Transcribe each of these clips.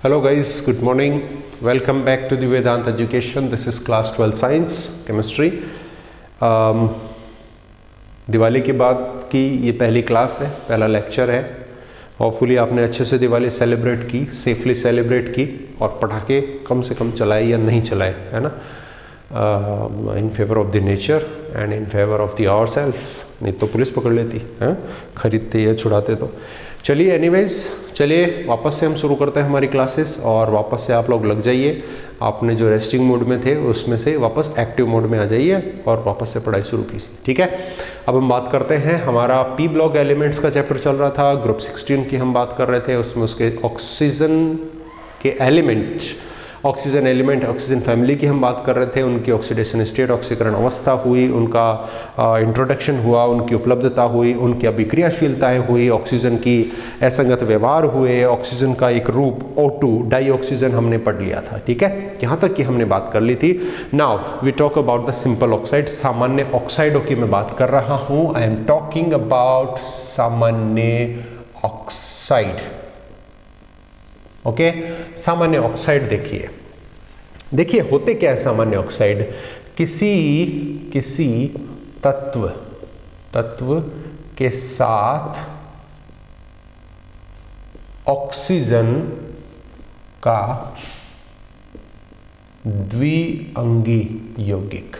Hello guys, good morning. Welcome back to the Vedant Education. This is class 12 Science Chemistry. Diwali के बाद की ये पहली क्लास है, पहला लेक्चर है. होपफुली आपने अच्छे से दिवाली सेलिब्रेट की, सेफली सेलिब्रेट की और पटाखे कम से कम चलाए या नहीं चलाए, है ना, in favour of the nature and in favour of the our self. नहीं तो पुलिस पकड़ लेती है, खरीदते या छुड़ाते. तो चलिए एनीवेज, चलिए वापस से हम शुरू करते हैं हमारी क्लासेस और वापस से आप लोग लग जाइए. आपने जो रेस्टिंग मोड में थे उसमें से वापस एक्टिव मोड में आ जाइए और वापस से पढ़ाई शुरू कीजिए. ठीक है, अब हम बात करते हैं. हमारा पी ब्लॉक एलिमेंट्स का चैप्टर चल रहा था, ग्रुप 16 की हम बात कर रहे थे. उसमें उसके ऑक्सीजन के element, oxygen element, oxygen family की हम बात कर रहे थे. उनकी ऑक्सीडेशन स्टेट, ऑक्सीकरण अवस्था हुई, उनका इंट्रोडक्शन हुआ, उनकी उपलब्धता हुई, उनकी अभिक्रियाशीलताएं हुई, ऑक्सीजन की असंगत व्यवहार हुए, ऑक्सीजन का एक रूप O2 डाई ऑक्सीजन हमने पढ़ लिया था. ठीक है, यहाँ तक की हमने बात कर ली थी. Now we talk about the simple oxide. सामान्य ऑक्साइडों की मैं बात कर रहा हूँ. आई एम टॉकिंग अबाउट सामान्य ऑक्साइड. ओके, सामान्य ऑक्साइड देखिए होते क्या है सामान्य ऑक्साइड. किसी तत्व के साथ ऑक्सीजन का द्विअंगी यौगिक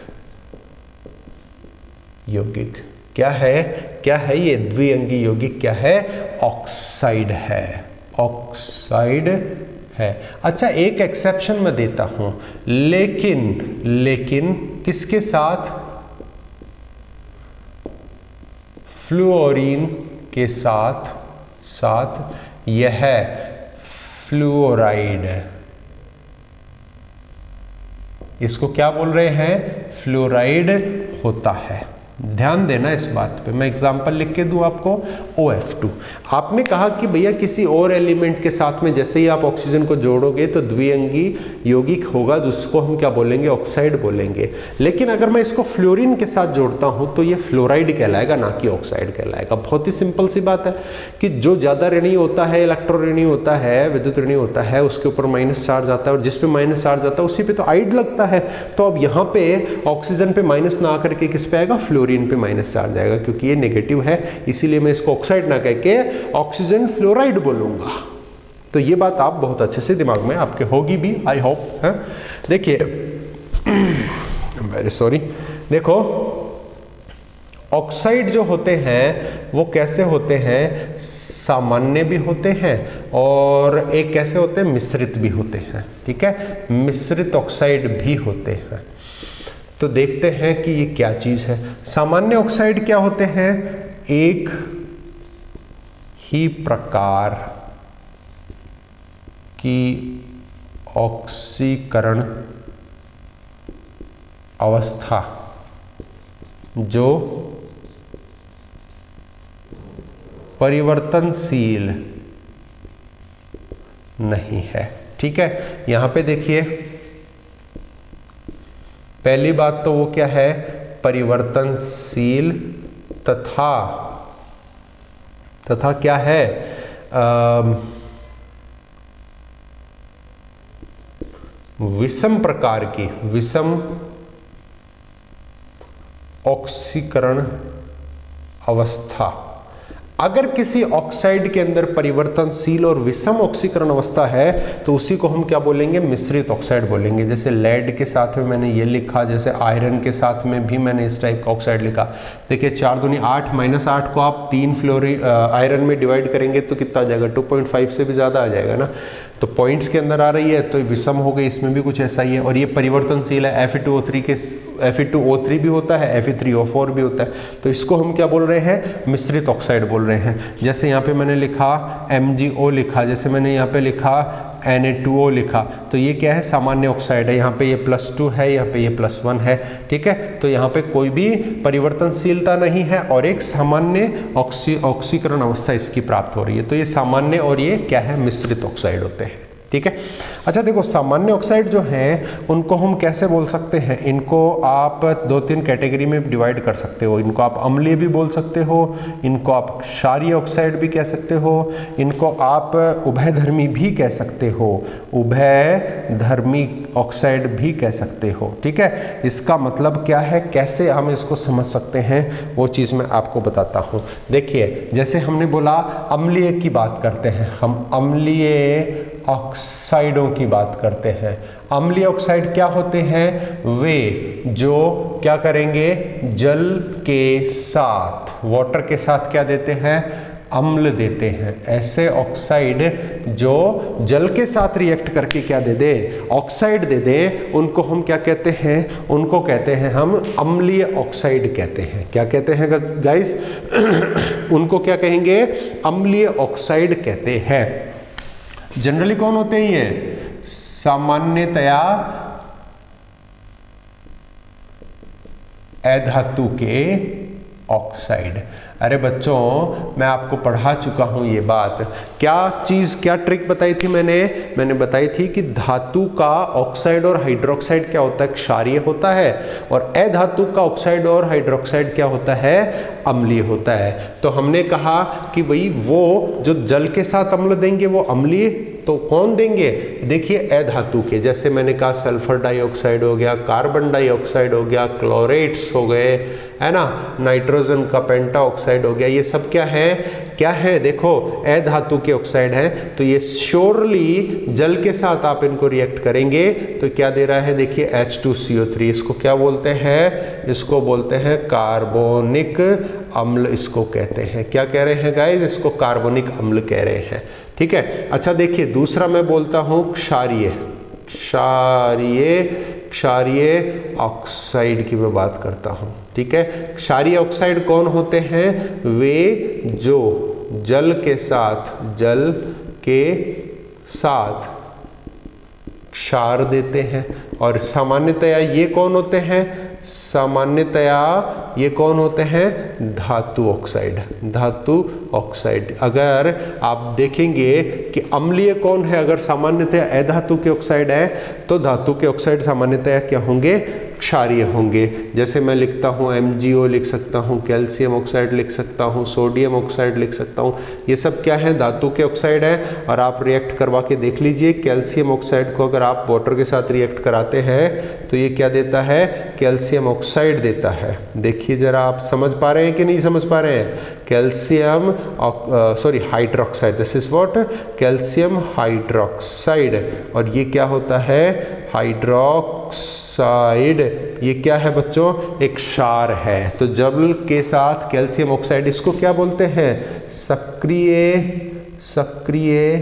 क्या है ये द्विअंगी यौगिक? क्या है? ऑक्साइड है. अच्छा, एक एक्सेप्शन मैं देता हूं, लेकिन किसके साथ? फ्लोरीन के साथ यह फ्लोराइड. इसको क्या बोल रहे हैं? फ्लोराइड होता है. ध्यान देना इस बात पे. मैं एग्जांपल लिख के दूं आपको. OF2. आपने कहा कि भैया किसी और एलिमेंट के साथ में जैसे ही आप ऑक्सीजन को जोड़ोगे तो द्विअंगी यौगिक होगा, जिसको हम क्या बोलेंगे? ऑक्साइड बोलेंगे. लेकिन अगर मैं इसको फ्लोरीन के साथ जोड़ता हूं तो ये फ्लोराइड कहलाएगा, ना कि ऑक्साइड कहलाएगा. बहुत ही सिंपल सी बात है कि जो ज्यादा ऋणात्मक होता है, इलेक्ट्रो ऋणात्मक होता है, विद्युत ऋणात्मक होता है, उसके ऊपर माइनस चार्ज आता है और जिस पे माइनस चार्ज आता है उसी पे तो आइड लगता है. तो अब यहाँ पे ऑक्सीजन पे माइनस ना आकर के किस पे आएगा? फ्लोरीन पे माइनस चार्ज आएगा, क्योंकि ये नेगेटिव है. इसीलिए मैं इसको ऑक्साइड ना कह के ऑक्सीजन फ्लोराइड बोलूंगा. तो ये बात आप बहुत अच्छे से दिमाग में आपके होगी भी, आई होप. है, देखिए, वेरी सॉरी. देखो, ऑक्साइड जो होते हैं वो कैसे होते हैं? सामान्य भी होते हैं और एक कैसे होते हैं? मिश्रित भी होते हैं. ठीक है, मिश्रित ऑक्साइड भी होते हैं. तो देखते हैं कि ये क्या चीज है. सामान्य ऑक्साइड क्या होते हैं? एक ही प्रकार की ऑक्सीकरण अवस्था जो परिवर्तनशील नहीं है. ठीक है, यहां पे देखिए, पहली बात तो वो क्या है? परिवर्तनशील तथा क्या है? विषम प्रकार की, विषम ऑक्सीकरण अवस्था. अगर किसी ऑक्साइड के अंदर परिवर्तनशील और विषम ऑक्सीकरण अवस्था है तो उसी को हम क्या बोलेंगे? मिश्रित ऑक्साइड बोलेंगे. जैसे लेड के साथ में मैंने ये लिखा, जैसे आयरन के साथ में भी मैंने इस टाइप का ऑक्साइड लिखा. देखिए 4 दूनी 8, -8 को आप 3 आयरन में डिवाइड करेंगे तो कितना आ जाएगा? 2.5 से भी ज़्यादा आ जाएगा ना. तो पॉइंट्स के अंदर आ रही है तो विषम हो गई. इसमें भी कुछ ऐसा ही है. और ये परिवर्तनशील है. Fe2O3 भी होता है, Fe3O4 भी होता है. तो इसको हम क्या बोल रहे हैं? मिश्रित ऑक्साइड बोल रहे हैं. जैसे यहाँ पे मैंने लिखा MgO लिखा, जैसे मैंने यहाँ पे लिखा Na2O लिखा, तो ये क्या है? सामान्य ऑक्साइड है. यहाँ पे ये +2 है, यहाँ पे ये +1 है. ठीक है, तो यहाँ पे कोई भी परिवर्तनशीलता नहीं है और एक सामान्य ऑक्सीकरण अवस्था इसकी प्राप्त हो रही है. तो ये सामान्य और ये क्या है? मिश्रित ऑक्साइड होते हैं. ठीक है। अच्छा देखो, सामान्य ऑक्साइड जो हैं उनको हम कैसे बोल सकते हैं, इनको आप 2-3 कैटेगरी में डिवाइड कर सकते हो। इनको आप अम्लीय भी बोल सकते हो, इनको आप क्षारीय ऑक्साइड भी कह सकते हो, इनको आप उभयधर्मी भी कह सकते हो, उभयधर्मी ऑक्साइड भी कह सकते हो। ठीक है, इसका मतलब क्या है, कैसे हम इसको समझ सकते हैं, वो चीज़ मैं आपको बताता हूँ। देखिए, जैसे हमने बोला अम्लीय की बात करते हैं, हम अम्लीय ऑक्साइडों की बात करते हैं। अम्लीय ऑक्साइड क्या होते हैं, वे जो क्या करेंगे, जल के साथ, वाटर के साथ क्या देते हैं, अम्ल देते हैं। ऐसे ऑक्साइड जो जल के साथ रिएक्ट करके क्या दे दे, ऑक्साइड दे दे, उनको हम क्या कहते हैं, उनको कहते हैं हम अम्लीय ऑक्साइड कहते हैं। क्या कहते हैं गाइस उनको क्या कहेंगे, अम्लीय ऑक्साइड कहते हैं। जनरली कौन होते हैं ये, सामान्यतया अधातु के ऑक्साइड। अरे बच्चों, मैं आपको पढ़ा चुका हूं ये बात। क्या चीज़, क्या ट्रिक बताई थी मैंने बताई थी कि धातु का ऑक्साइड और हाइड्रोक्साइड क्या होता है, क्षारीय होता है, और अधातु का ऑक्साइड और हाइड्रोक्साइड क्या होता है, अम्लीय होता है। तो हमने कहा कि भाई वो जो जल के साथ अम्ल देंगे वो अम्लीय, तो कौन देंगे, देखिए अधातु के, जैसे मैंने कहा सल्फर डाइऑक्साइड हो गया, कार्बन डाइऑक्साइड हो गया, क्लोरेट्स हो गए, है ना, नाइट्रोजन का पेंटा ऑक्साइड हो गया, ये सब क्या है देखो अधातु के ऑक्साइड हैं। तो ये श्योरली जल के साथ आप इनको रिएक्ट करेंगे तो क्या दे रहा है, देखिए H2CO3, इसको क्या बोलते हैं, इसको बोलते हैं कार्बोनिक अम्ल, इसको कहते हैं, क्या कह रहे हैं गाइस, इसको कार्बोनिक अम्ल कह रहे हैं। ठीक है। अच्छा देखिए, दूसरा मैं बोलता हूं क्षारीय ऑक्साइड की मैं बात करता हूं। ठीक है, क्षारीय ऑक्साइड कौन होते हैं, वे जो जल के साथ क्षार देते हैं। और सामान्यतया ये कौन होते हैं, सामान्यतया ये कौन होते हैं, धातु ऑक्साइड। अगर आप देखेंगे कि अम्लीय कौन है, अगर सामान्यतया अधातु के ऑक्साइड है तो धातु के ऑक्साइड सामान्यतया क्या होंगे, क्षारीय होंगे। जैसे मैं लिखता हूँ MgO लिख सकता हूँ, कैल्शियम ऑक्साइड लिख सकता हूँ, सोडियम ऑक्साइड लिख सकता हूँ, ये सब क्या है, धातु के ऑक्साइड है। और आप रिएक्ट करवा के देख लीजिए, कैल्शियम ऑक्साइड को अगर आप वाटर के साथ रिएक्ट कराते हैं तो ये क्या देता है, कैल्शियम ऑक्साइड देता है। देखिए जरा, आप समझ पा रहे हैं कि नहीं समझ पा रहे हैं, calcium hydroxide, this is what, calcium hydroxide. और ये क्या होता है, हाइड्रोक्साइड, ये क्या है बच्चों, एक क्षार है। तो जल के साथ कैल्शियम ऑक्साइड, इसको क्या बोलते हैं, सक्रिय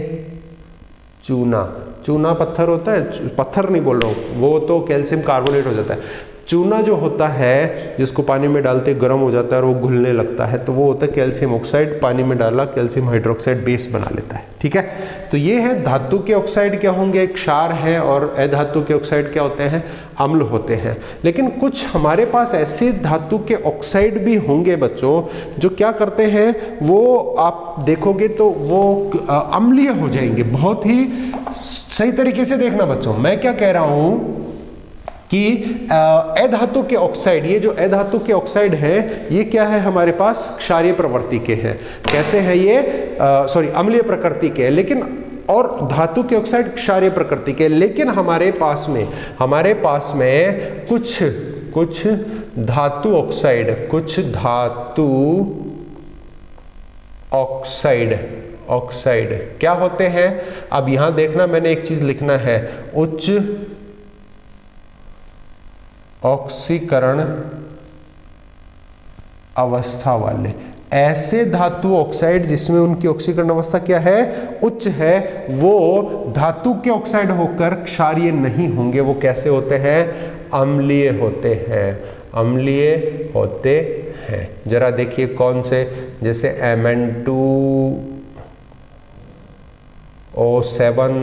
चूना पत्थर होता है, पत्थर नहीं बोल रहा हूँ, वो तो कैल्शियम कार्बोनेट हो जाता है। चूना जो होता है जिसको पानी में डालते गर्म हो जाता है और वो घुलने लगता है, तो वो होता है कैल्शियम ऑक्साइड, पानी में डाला कैल्शियम हाइड्रोक्साइड बेस बना लेता है। ठीक है, तो ये है धातु के ऑक्साइड क्या होंगे, क्षार है, और अधातु के ऑक्साइड क्या होते हैं, अम्ल होते हैं। लेकिन कुछ हमारे पास ऐसे धातु के ऑक्साइड भी होंगे बच्चों जो क्या करते हैं, वो आप देखोगे तो वो अम्लीय हो जाएंगे। बहुत ही सही तरीके से देखना बच्चों, मैं क्या कह रहा हूं कि अधातु के ऑक्साइड, ये जो अधातु के ऑक्साइड हैं, ये क्या है, हमारे पास क्षारीय प्रवृत्ति के हैं। कैसे हैं ये, अम्लीय प्रकृति के, लेकिन और धातु के ऑक्साइड क्षारीय प्रकृति के। लेकिन हमारे पास में कुछ धातु ऑक्साइड क्या होते हैं। अब यहां देखना, मैंने एक चीज लिखना है, उच्च ऑक्सीकरण अवस्था वाले, ऐसे धातु ऑक्साइड जिसमें उनकी ऑक्सीकरण अवस्था क्या है, उच्च है, वो धातु के ऑक्साइड होकर क्षारीय नहीं होंगे। वो कैसे होते हैं, अम्लीय होते हैं। जरा देखिए कौन से, जैसे Mn2O7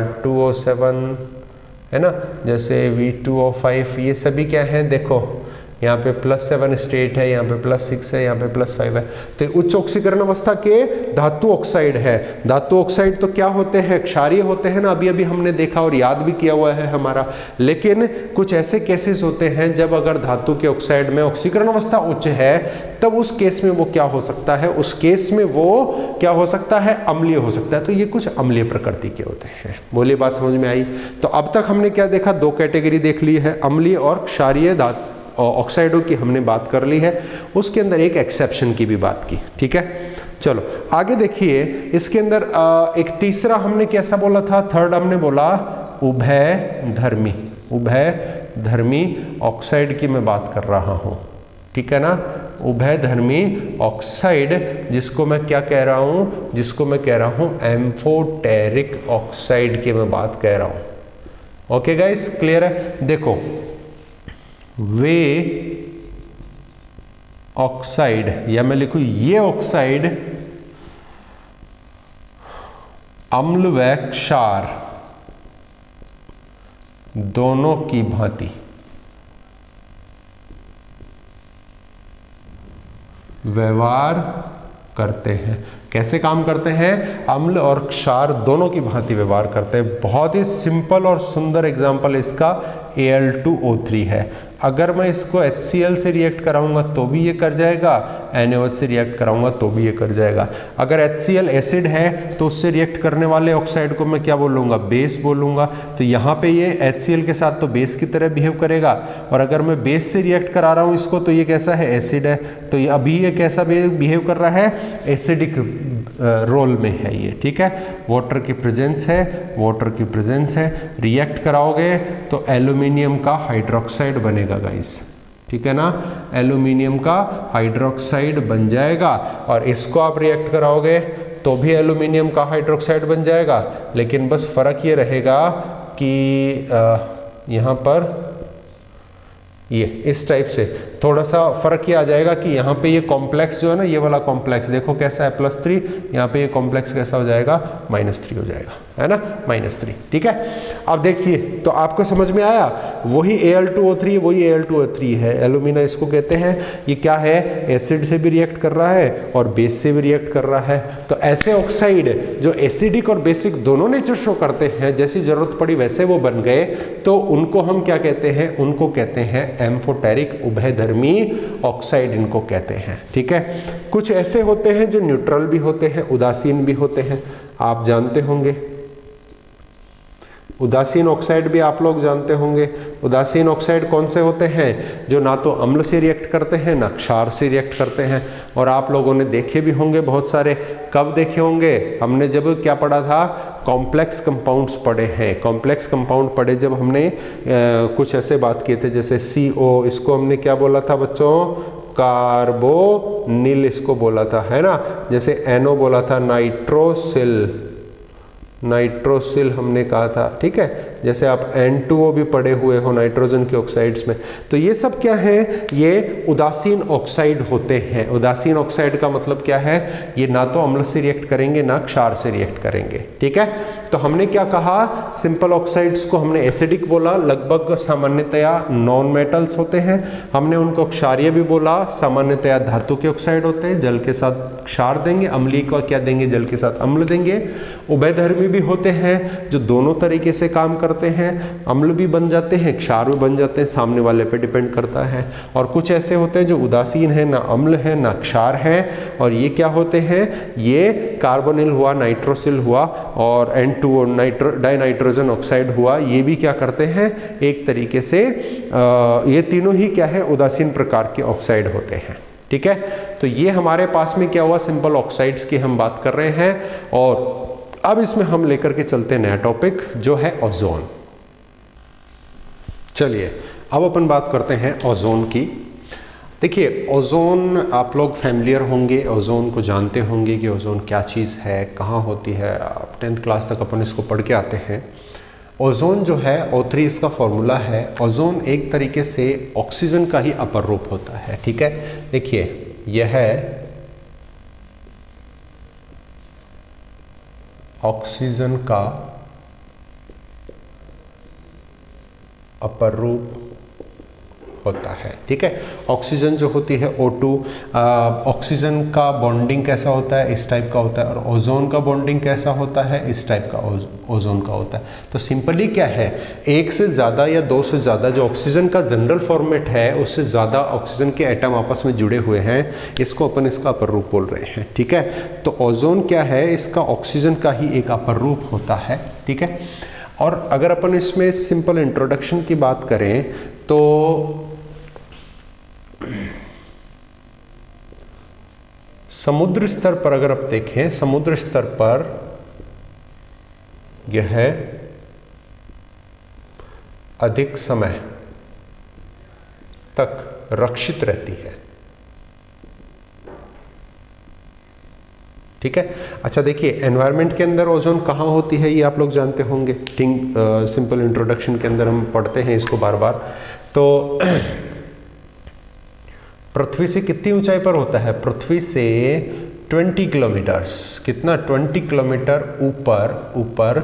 Cr2O7 है ना, जैसे V2O5, ये सभी क्या हैं, देखो यहाँ पे +7 स्टेट है, यहाँ पे +6 है, यहाँ पे +5 है। तो उच्च ऑक्सीकरण अवस्था के धातु ऑक्साइड है। धातु ऑक्साइड तो क्या होते हैं, क्षारीय होते हैं ना, अभी अभी हमने देखा और याद भी किया हुआ है हमारा। लेकिन कुछ ऐसे केसेस होते हैं जब अगर धातु के ऑक्साइड में ऑक्सीकरण अवस्था उच्च है, तब उस केस में वो क्या हो सकता है, उस केस में वो क्या हो सकता है, अम्लीय हो सकता है। तो ये कुछ अम्लीय प्रकृति के होते हैं। बोलिए बात समझ में आई। तो अब तक हमने क्या देखा, दो कैटेगरी देख ली है, अम्लीय और क्षारीय धातु ऑक्साइडों की हमने बात कर ली है। उसके अंदर एक एक्सेप्शन की भी बात की, ठीक है। चलो आगे देखिए, इसके अंदर एक तीसरा हमने कैसा बोला था, थर्ड हमने बोला उभयधर्मी। उभयधर्मी ऑक्साइड की मैं बात कर रहा हूं, ठीक है ना। उभयधर्मी ऑक्साइड, जिसको मैं क्या कह रहा हूं, जिसको मैं कह रहा हूं एम्फोटेरिक ऑक्साइड की मैं बात कह रहा हूं। ओके गाइस, क्लियर है। देखो वे ऑक्साइड, या मैं लिखूं ये ऑक्साइड अम्ल व क्षार दोनों की भांति व्यवहार करते हैं। कैसे काम करते हैं, अम्ल और क्षार दोनों की भांति व्यवहार करते हैं। बहुत ही सिंपल और सुंदर एग्जांपल इसका Al2O3 है। अगर मैं इसको HCl से रिएक्ट कराऊंगा तो भी ये कर जाएगा, NaOH से रिएक्ट कराऊंगा तो भी ये कर जाएगा। अगर HCl एसिड है तो उससे रिएक्ट करने वाले ऑक्साइड को मैं क्या बोलूँगा, बेस बोलूँगा। तो यहाँ पे ये HCl के साथ तो बेस की तरह बिहेव करेगा, और अगर मैं बेस से रिएक्ट करा रहा हूँ इसको तो ये कैसा है, एसिड है। तो ये अभी ये कैसा बिहेव कर रहा है, एसिडिक रोल में है ये, ठीक है। वाटर की प्रेजेंस है, वाटर की प्रेजेंस है, रिएक्ट कराओगे तो एल्यूमिनियम का हाइड्रोक्साइड बनेगा गाइस, ठीक है ना। एल्यूमिनियम का हाइड्रोक्साइड बन जाएगा, और इसको आप रिएक्ट कराओगे तो भी एल्यूमिनियम का हाइड्रोक्साइड बन जाएगा। लेकिन बस फर्क ये रहेगा कि यहाँ पर ये इस टाइप से थोड़ा सा फर्क ये आ जाएगा कि यहाँ पे ये कॉम्प्लेक्स जो है ना, ये वाला कॉम्प्लेक्स देखो कैसा है +3, यहाँ पे ये कॉम्प्लेक्स कैसा हो जाएगा, -3 हो जाएगा, है ना, -3, ठीक है। अब देखिए तो आपको समझ में आया, वही Al2O3 वही Al2O3 है, एल्यूमिना इसको कहते हैं। ये क्या है, एसिड से भी रिएक्ट कर रहा है और बेस से भी रिएक्ट कर रहा है। तो ऐसे ऑक्साइड जो एसिडिक और बेसिक दोनों नेचर शो करते हैं, जैसी जरूरत पड़ी वैसे वो बन गए, तो उनको हम क्या कहते हैं, उनको कहते हैं एम्फोटेरिक उभयधर्मी ऑक्साइड, इनको कहते हैं, ठीक है। कुछ ऐसे होते हैं जो न्यूट्रल भी होते हैं, उदासीन भी होते हैं, आप जानते होंगे। उदासीन ऑक्साइड भी आप लोग जानते होंगे। उदासीन ऑक्साइड कौन से होते हैं, जो ना तो अम्ल से रिएक्ट करते हैं ना क्षार से रिएक्ट करते हैं। और आप लोगों ने देखे भी होंगे बहुत सारे। कब देखे होंगे, हमने जब क्या पढ़ा था, कॉम्प्लेक्स कंपाउंड्स पढ़े हैं। कॉम्प्लेक्स कंपाउंड पढ़े जब हमने कुछ ऐसे बात किए थे, जैसे CO, इसको हमने क्या बोला था बच्चों, कार्बोनिल इसको बोला था, है ना। जैसे NO बोला था नाइट्रोसिल, नाइट्रोसिल हमने कहा था, ठीक है। जैसे आप N2O भी पढ़े हुए हो नाइट्रोजन के ऑक्साइड्स में। तो ये सब क्या है, ये उदासीन ऑक्साइड होते हैं। उदासीन ऑक्साइड का मतलब क्या है, ये ना तो अम्ल से रिएक्ट करेंगे ना क्षार से रिएक्ट करेंगे, ठीक है। तो हमने क्या कहा, सिंपल ऑक्साइड्स को हमने एसिडिक बोला, लगभग सामान्यतया नॉन मेटल्स होते हैं। हमने उनको क्षारीय भी बोला, सामान्यतया धातु के ऑक्साइड होते हैं, जल के साथ क्षार देंगे, अम्लीय का क्या देंगे, जल के साथ अम्ल देंगे। उभयधर्मी भी होते हैं जो दोनों तरीके से काम करते हैं, अम्ल भी बन जाते हैं क्षार भी बन जाते हैं, सामने वाले पे डिपेंड करता है। और कुछ ऐसे होते हैं जो उदासीन है, ना अम्ल है ना क्षार है, और ये क्या होते हैं, ये कार्बोनिल हुआ, नाइट्रोसिल हुआ और N2O डाइनाइट्रोजन ऑक्साइड हुआ, ये भी क्या करते हैं, एक तरीके से ये तीनों ही क्या है, उदासीन प्रकार के ऑक्साइड होते हैं, ठीक है। तो ये हमारे पास में क्या हुआ, सिंपल ऑक्साइड्स की हम बात कर रहे हैं। और अब इसमें हम लेकर के चलते हैं नया टॉपिक जो है ओजोन। चलिए अब अपन बात करते हैं ओजोन की। देखिए ओजोन आप लोग फैमिलियर होंगे, ओजोन को जानते होंगे कि ओजोन क्या चीज़ है, कहाँ होती है। 10th क्लास तक अपन इसको पढ़ के आते हैं। ओजोन जो है O3 इसका फॉर्मूला है। ओजोन एक तरीके से ऑक्सीजन का ही अपर रूप होता है, ठीक है। देखिए यह है ऑक्सीजन का अपर रूप होता है। ठीक है, ऑक्सीजन जो होती है O2, ऑक्सीजन का बॉन्डिंग कैसा होता है, इस टाइप का होता है, और ओजोन का बॉन्डिंग कैसा होता है, इस टाइप का ओजोन का होता है। तो सिंपली क्या है, एक से ज़्यादा या दो से ज़्यादा जो ऑक्सीजन का जनरल फॉर्मेट है उससे ज़्यादा ऑक्सीजन के एटम आपस में जुड़े हुए हैं, इसको अपन इसका अपर रूप बोल रहे हैं। ठीक है, तो ओजोन क्या है, इसका ऑक्सीजन का ही एक अपर रूप होता है। ठीक है, और अगर अपन इसमें सिंपल इंट्रोडक्शन की बात करें तो समुद्र स्तर पर अगर आप देखें, समुद्र स्तर पर यह है अधिक समय तक रक्षित रहती है। ठीक है, अच्छा देखिए, एनवायरनमेंट के अंदर ओजोन कहाँ होती है ये आप लोग जानते होंगे। सिंपल इंट्रोडक्शन के अंदर हम पढ़ते हैं इसको बार बार। तो पृथ्वी से कितनी ऊंचाई पर होता है, पृथ्वी से 20 किलोमीटर्स, कितना 20 किलोमीटर ऊपर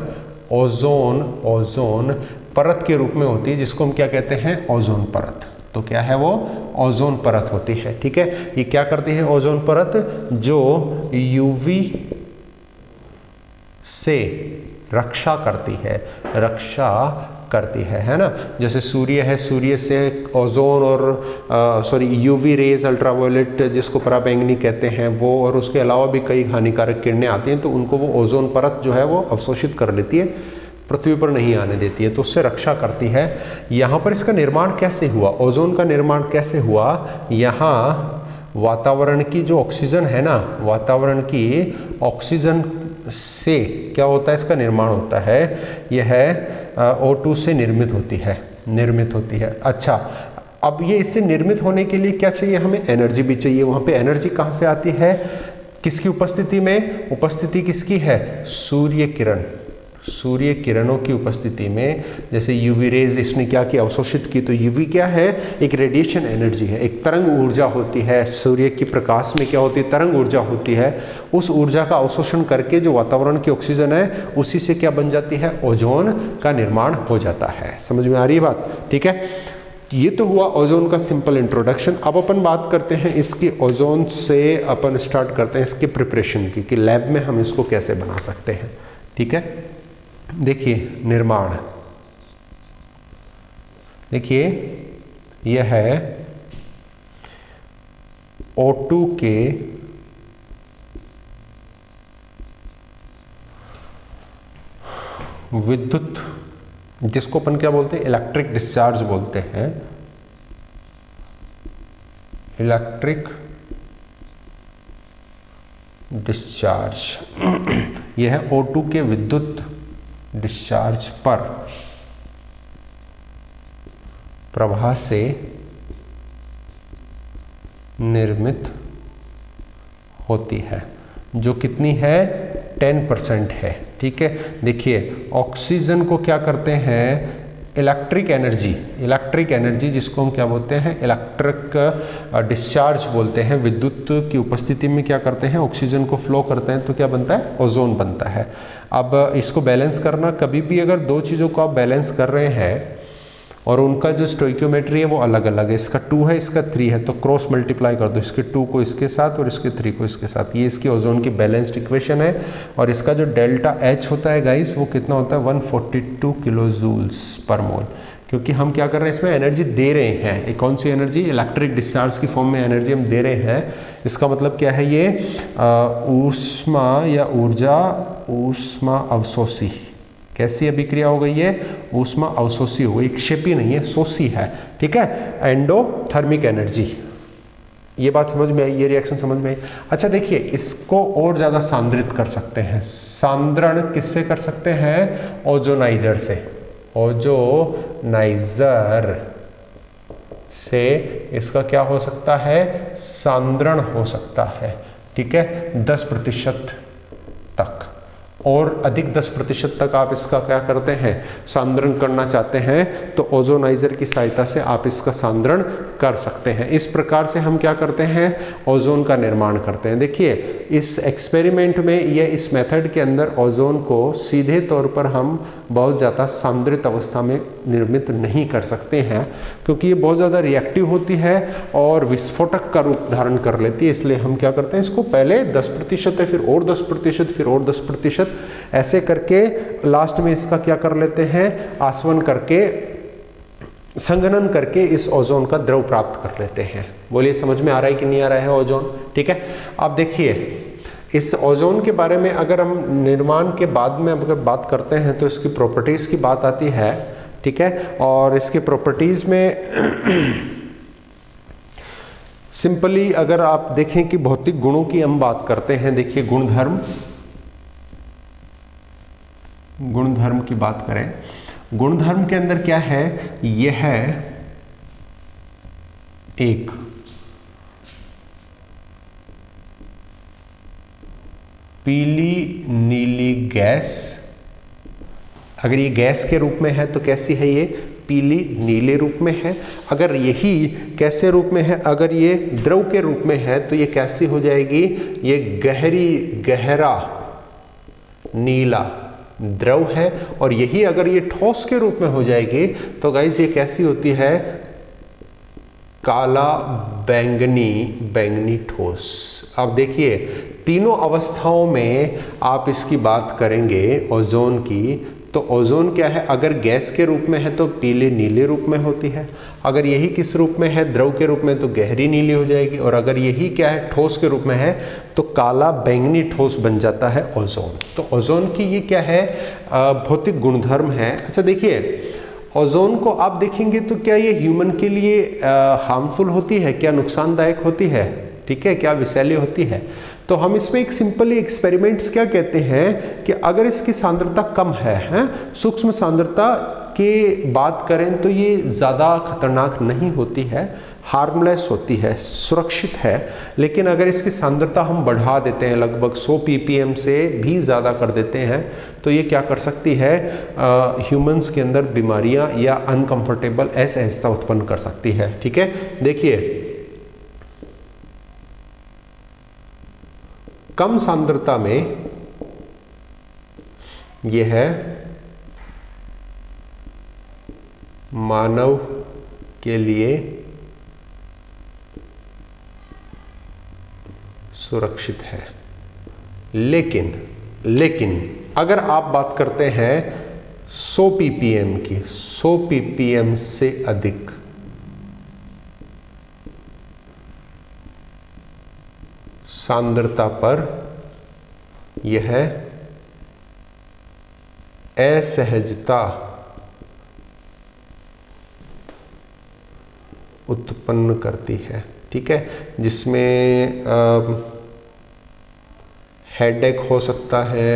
ओजोन परत के रूप में होती है, जिसको हम क्या कहते हैं, ओजोन परत। तो क्या है वो, ओजोन परत होती है। ठीक है, ये क्या करती है ओजोन परत, जो यूवी से रक्षा करती है ना। जैसे सूर्य है, सूर्य से ओजोन और यूवी रेज, अल्ट्रावायलेट जिसको पराबैंगनी कहते हैं वो, और उसके अलावा भी कई हानिकारक किरणें आती हैं, तो उनको वो ओजोन परत जो है वो अवशोषित कर लेती है, पृथ्वी पर नहीं आने देती है, तो उससे रक्षा करती है। यहाँ पर इसका निर्माण कैसे हुआ, ओजोन का निर्माण कैसे हुआ, यहाँ वातावरण की जो ऑक्सीजन है ना, वातावरण की ऑक्सीजन से क्या होता है, इसका निर्माण होता है, यह O2 से निर्मित होती है। अच्छा, अब ये इससे निर्मित होने के लिए क्या चाहिए, हमें एनर्जी भी चाहिए। वहाँ पे एनर्जी कहाँ से आती है, किसकी उपस्थिति में, उपस्थिति किसकी है, सूर्य किरणों की उपस्थिति में। जैसे यूवी रेज इसने क्या किया, अवशोषित की। तो यूवी क्या है, एक रेडिएशन एनर्जी है, एक तरंग ऊर्जा होती है। सूर्य की प्रकाश में क्या होती है, तरंग ऊर्जा होती है। उस ऊर्जा का अवशोषण करके जो वातावरण की ऑक्सीजन है, उसी से क्या बन जाती है, ओजोन का निर्माण हो जाता है। समझ में आ रही है बात। ठीक है, ये तो हुआ ओजोन का सिंपल इंट्रोडक्शन। अब अपन बात करते हैं इसकी, ओजोन से अपन स्टार्ट करते हैं इसकी प्रिपरेशन की, कि लैब में हम इसको कैसे बना सकते हैं। ठीक है, देखिए निर्माण, देखिए यह है O2 के विद्युत, जिसको अपन क्या बोलते हैं, इलेक्ट्रिक डिस्चार्ज बोलते हैं, इलेक्ट्रिक डिस्चार्ज। यह है O2 के विद्युत डिस्चार्ज पर प्रवाह से निर्मित होती है, जो कितनी है, 10% है। ठीक है, देखिए ऑक्सीजन को क्या करते हैं, इलेक्ट्रिक एनर्जी जिसको हम क्या बोलते हैं, इलेक्ट्रिक डिस्चार्ज बोलते हैं। विद्युत की उपस्थिति में क्या करते हैं, ऑक्सीजन को फ्लो करते हैं, तो क्या बनता है, ओजोन बनता है। अब इसको बैलेंस करना, कभी भी अगर दो चीज़ों को आप बैलेंस कर रहे हैं और उनका जो स्टोइक्योमेट्री है वो अलग अलग है, इसका 2 है, इसका 3 है, तो क्रॉस मल्टीप्लाई कर दो, इसके 2 को इसके साथ और इसके 3 को इसके साथ। ये इसकी ओजोन की बैलेंस्ड इक्वेशन है। और इसका जो डेल्टा H होता है गाइस, वो कितना होता है, 142 किलो जूल्स पर मोल। क्योंकि हम क्या कर रहे हैं, इसमें एनर्जी दे रहे हैं। एक कौन सी एनर्जी, इलेक्ट्रिक डिस्चार्ज की फॉर्म में एनर्जी हम दे रहे हैं। इसका मतलब क्या है, ये ऊष्मा या ऊर्जा, ऊष्मा अवशोषी, कैसी अभिक्रिया हो गई है, ऊष्मा अवशोषी हो गई, क्षेपी नहीं है, शोषी है। ठीक है, एंडोथर्मिक एनर्जी। ये बात समझ में आई, ये रिएक्शन समझ में आई। अच्छा देखिए, इसको और ज़्यादा सांद्रित कर सकते हैं। सांद्रण किससे कर सकते हैं, ओजोनाइजर से। ओजोनाइजर से इसका क्या हो सकता है, सांद्रण हो सकता है। ठीक है, 10% तक और अधिक 10% तक आप इसका क्या करते हैं, सांद्रण करना चाहते हैं, तो ओजोनाइजर की सहायता से आप इसका सांद्रण कर सकते हैं। इस प्रकार से हम क्या करते हैं, ओजोन का निर्माण करते हैं। देखिए इस एक्सपेरिमेंट में या इस मेथड के अंदर ओजोन को सीधे तौर पर हम बहुत ज़्यादा सांद्रित अवस्था में निर्मित नहीं कर सकते हैं, क्योंकि ये बहुत ज़्यादा रिएक्टिव होती है और विस्फोटक का रूप धारण कर लेती है। इसलिए हम क्या करते हैं, इसको पहले 10% है, फिर और 10%, फिर और 10%, ऐसे करके लास्ट में इसका क्या कर लेते हैं, आसवन करके, संघनन करके इस ओजोन का द्रव प्राप्त कर लेते हैं। बोलिए समझ में आ रहा है कि नहीं आ रहा है ओजोन? ठीक है, अब देखिए इस ओजोन के बारे में अगर हम निर्माण के बाद में अगर बात करते हैं तो इसकी प्रॉपर्टीज़ की बात आती है। ठीक है, और इसके प्रॉपर्टीज़ में सिंपली अगर आप देखें कि भौतिक गुणों की हम बात करते हैं, देखिए गुणधर्म की बात करें, गुणधर्म के अंदर क्या है, यह है एक पीली नीली गैस। अगर ये गैस के रूप में है तो कैसी है, ये पीली नीले रूप में है। अगर यही कैसे रूप में है, अगर ये द्रव के रूप में है तो ये कैसी हो जाएगी, ये गहरा नीला द्रव है। और यही अगर ये ठोस के रूप में हो जाएगी तो गाइस ये कैसी होती है, काला बैंगनी ठोस। अब देखिए तीनों अवस्थाओं में आप इसकी बात करेंगे ओजोन की, तो ओजोन क्या है, अगर गैस के रूप में है तो पीले नीले रूप में होती है, अगर यही किस रूप में है, द्रव के रूप में, तो गहरी नीली हो जाएगी, और अगर यही क्या है, ठोस के रूप में है तो काला बैंगनी ठोस बन जाता है ओजोन। तो ओजोन की ये क्या है, भौतिक गुणधर्म है। अच्छा देखिए ओजोन को आप देखेंगे तो क्या ये ह्यूमन के लिए हार्मफुल होती है, क्या नुकसानदायक होती है, ठीक है, क्या विषैली होती है? तो हम इसमें एक सिंपली एक्सपेरिमेंट्स क्या कहते हैं कि अगर इसकी सांद्रता कम है, सूक्ष्म सांद्रता की बात करें तो ये ज़्यादा खतरनाक नहीं होती है, हार्मलेस होती है, सुरक्षित है। लेकिन अगर इसकी सांद्रता हम बढ़ा देते हैं, लगभग 100 ppm से भी ज़्यादा कर देते हैं, तो ये क्या कर सकती है, ह्यूमंस के अंदर बीमारियां या अनकंफर्टेबल असहजता उत्पन्न कर सकती है। ठीक है, देखिए कम सांद्रता में यह है मानव के लिए सुरक्षित है। लेकिन अगर आप बात करते हैं 100 ppm की, 100 ppm से अधिक सांद्रता पर यह असहजता उत्पन्न करती है। ठीक है, जिसमें हेडेक हो सकता है,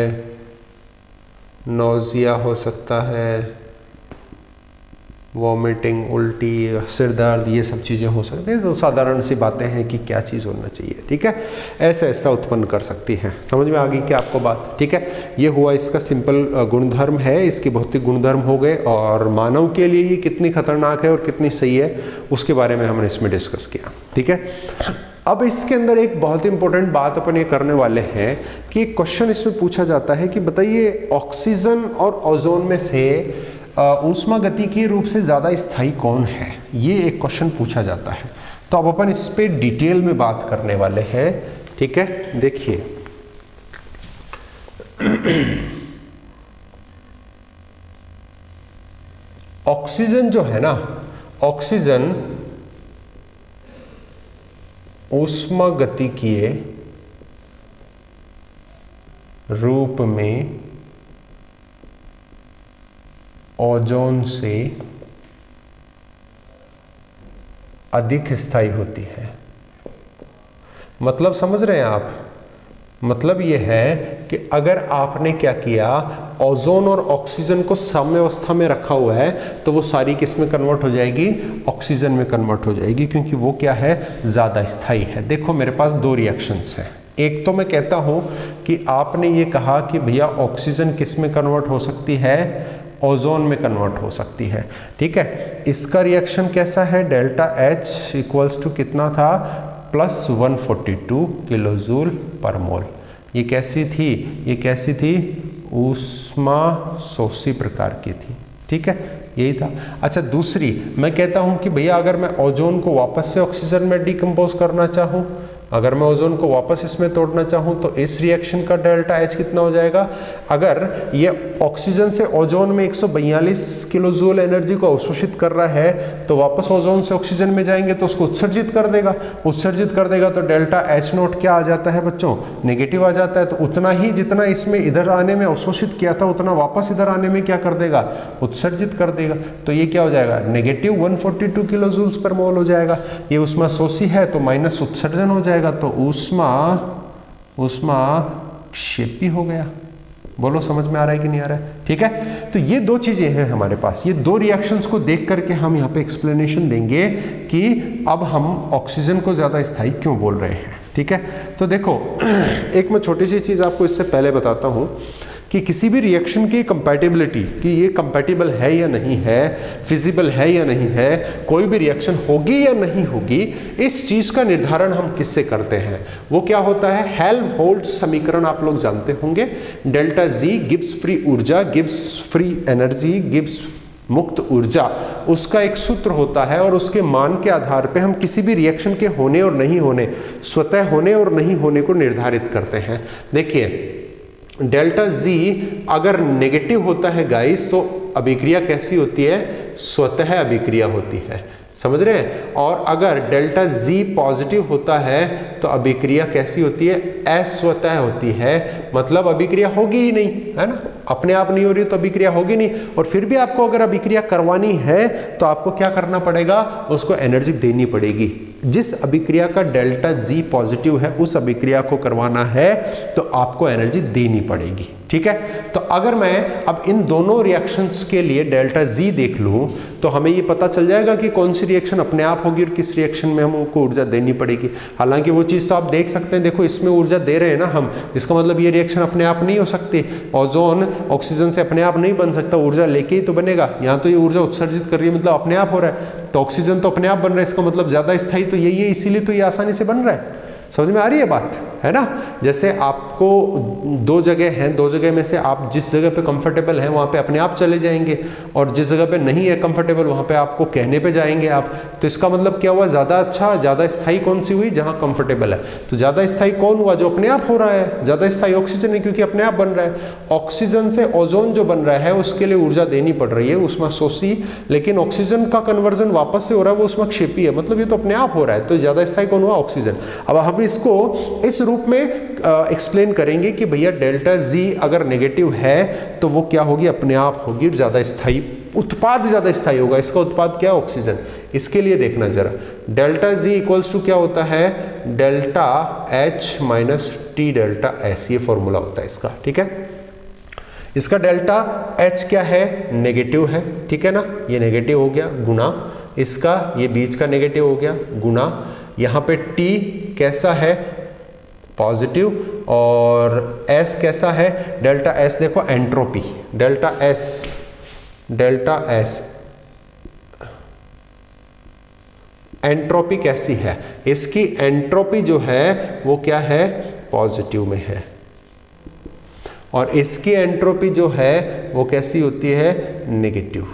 नोजिया हो सकता है, वॉमिटिंग, उल्टी, सिर दर्द, ये सब चीज़ें हो सकती हैं। तो साधारण सी बातें हैं कि क्या चीज़ होना चाहिए। ठीक है, ऐसा उत्पन्न कर सकती हैं। समझ में आ गई क्या आपको बात? ठीक है, ये हुआ इसका सिंपल गुणधर्म है, इसके भौतिक गुणधर्म हो गए, और मानव के लिए ये कितनी खतरनाक है और कितनी सही है उसके बारे में हमने इसमें डिस्कस किया। ठीक है, अब इसके अंदर एक बहुत इंपॉर्टेंट बात अपन ये करने वाले हैं कि एक क्वेश्चन इसमें पूछा जाता है कि बताइए ऑक्सीजन और ओजोन में से ऊष्मागतिकीय रूप से ज़्यादा स्थायी कौन है, ये एक क्वेश्चन पूछा जाता है। तो अब अपन इस पे डिटेल में बात करने वाले हैं। ठीक है, देखिए ऑक्सीजन जो है ना, ऑक्सीजन ऊष्मागतिकीय रूप में ओजोन से अधिक स्थायी होती है। मतलब समझ रहे हैं आप? मतलब यह है कि अगर आपने क्या किया, ओजोन और ऑक्सीजन को साम्यावस्था में रखा हुआ है तो वो सारी किस में कन्वर्ट हो जाएगी, ऑक्सीजन में कन्वर्ट हो जाएगी, क्योंकि वो क्या है, ज़्यादा स्थायी है। देखो मेरे पास दो रिएक्शंस हैं। एक तो मैं कहता हूं कि आपने ये कहा कि भैया ऑक्सीजन किस में कन्वर्ट हो सकती है, ओजोन में कन्वर्ट हो सकती है। ठीक है, इसका रिएक्शन कैसा है, डेल्टा H इक्वल्स टू कितना था, प्लस 142 किलो जूल पर मोल। ये कैसी थी, ये कैसी थी, ऊष्मा शोषी प्रकार की थी। ठीक है, यही था। अच्छा, दूसरी मैं कहता हूं कि भैया अगर मैं ओजोन को वापस से ऑक्सीजन में डिकम्पोज करना चाहूं, अगर मैं ओजोन को वापस इसमें तोड़ना चाहूं तो इस रिएक्शन का डेल्टा H कितना हो जाएगा? अगर ये ऑक्सीजन से ओजोन में 142 किलो जूल एनर्जी को अवशोषित कर रहा है तो वापस ओजोन से ऑक्सीजन में जाएंगे तो उसको उत्सर्जित कर देगा, उत्सर्जित कर देगा तो डेल्टा H नोट क्या आ जाता है बच्चों? नेगेटिव आ जाता है। तो उतना ही जितना इसमें इधर आने में अवशोषित किया था उतना वापस इधर आने में क्या कर देगा? उत्सर्जित कर देगा। तो ये क्या हो जाएगा? नेगेटिव 142 किलो जूल्स पर मोल हो जाएगा। ये ऊष्मा शोषी है तो माइनस उत्सर्जन हो जाएगा, तो ऊष्मा क्षेपी हो गया। बोलो समझ में आ रहा है कि नहीं आ रहा है? ठीक है, तो ये दो चीजें हैं हमारे पास। ये दो रिएक्शंस को देख करके हम यहाँ पे एक्सप्लेनेशन देंगे कि अब हम ऑक्सीजन को ज्यादा स्थायी क्यों बोल रहे हैं। ठीक है, तो देखो एक मैं छोटी सी चीज आपको इससे पहले बताता हूं कि किसी भी रिएक्शन की कंपैटिबिलिटी, कि ये कंपैटिबल है या नहीं है, फिजिबल है या नहीं है, कोई भी रिएक्शन होगी या नहीं होगी, इस चीज का निर्धारण हम किससे करते हैं? वो क्या होता है? हेल्महोल्ट्ज समीकरण आप लोग जानते होंगे। डेल्टा जी गिब्स फ्री ऊर्जा, गिब्स फ्री एनर्जी, गिब्स मुक्त ऊर्जा, उसका एक सूत्र होता है और उसके मान के आधार पे हम किसी भी रिएक्शन के होने और नहीं होने, स्वतः होने और नहीं होने को निर्धारित करते हैं। देखिए, डेल्टा जी अगर नेगेटिव होता है गाइस तो अभिक्रिया कैसी होती है? स्वतः अभिक्रिया होती है, समझ रहे हैं? और अगर डेल्टा जी पॉजिटिव होता है तो अभिक्रिया कैसी होती है? अस्वतः होती है, मतलब अभिक्रिया होगी ही नहीं, है ना? अपने आप नहीं हो रही तो अभिक्रिया होगी नहीं। और फिर भी आपको अगर अभिक्रिया करवानी है तो आपको क्या करना पड़ेगा? उसको एनर्जी देनी पड़ेगी। जिस अभिक्रिया का डेल्टा जी पॉजिटिव है उस अभिक्रिया को करवाना है तो आपको एनर्जी देनी पड़ेगी। ठीक है, तो अगर मैं अब इन दोनों रिएक्शंस के लिए डेल्टा जी देख लूं तो हमें ये पता चल जाएगा कि कौन सी रिएक्शन अपने आप होगी और किस रिएक्शन में हमको ऊर्जा देनी पड़ेगी। हालांकि वो चीज़ तो आप देख सकते हैं, देखो इसमें ऊर्जा दे रहे हैं ना हम, इसका मतलब ये रिएक्शन अपने आप नहीं हो सकती। ओजोन ऑक्सीजन से अपने आप नहीं बन सकता, ऊर्जा लेके ही तो बनेगा। यहाँ तो ये ऊर्जा उत्सर्जित कर रही है, मतलब अपने आप हो रहा है। तो ऑक्सीजन तो अपने आप बन रहा है, इसका मतलब ज़्यादा स्थायी तो यही है, इसीलिए तो ये आसानी से बन रहा है। समझ में आ रही है बात, है ना? जैसे आपको दो जगह हैं, दो जगह में से आप जिस जगह पे कंफर्टेबल हैं वहाँ पे अपने आप चले जाएंगे, और जिस जगह पे नहीं है कंफर्टेबल वहाँ पे आपको कहने पे जाएंगे आप। तो इसका मतलब क्या हुआ? ज़्यादा अच्छा, ज़्यादा स्थायी कौन सी हुई? जहाँ कंफर्टेबल है। तो ज़्यादा स्थायी कौन हुआ? जो अपने आप हो रहा है। ज़्यादा स्थायी ऑक्सीजन है क्योंकि अपने आप बन रहा है। ऑक्सीजन से ओजोन जो बन रहा है उसके लिए ऊर्जा देनी पड़ रही है, ऊष्मा शोषी, लेकिन ऑक्सीजन का कन्वर्जन वापस से हो रहा है, वो ऊष्माक्षेपी है, मतलब ये तो अपने आप हो रहा है। तो ज़्यादा स्थायी कौन हुआ? ऑक्सीजन। अब हम इसको इस रूप में एक्सप्लेन करेंगे कि भैया डेल्टा जी अगर नेगेटिव है तो वो क्या होगी? अपने आप होगी, ज्यादा स्थायी, उत्पाद ज्यादा स्थायी होगा। इसका उत्पाद क्या है? ऑक्सीजन। इसके लिए देखना जरा, डेल्टा जी इक्वल्स टू क्या होता है? Delta H minus T delta S, ये फॉर्मूला होता है इसका। ठीक है, इसका डेल्टा एच क्या है? नेगेटिव है, ठीक है ना? ये नेगेटिव हो गया, गुना इसका ये बीच का नेगेटिव हो गया, गुना यहाँ पे टी कैसा है? पॉजिटिव, और S कैसा है? डेल्टा S देखो एंट्रोपी, डेल्टा S एंट्रोपी कैसी है? इसकी एंट्रोपी जो है वो क्या है? पॉजिटिव में है, और इसकी एंट्रोपी जो है वो कैसी होती है? नेगेटिव।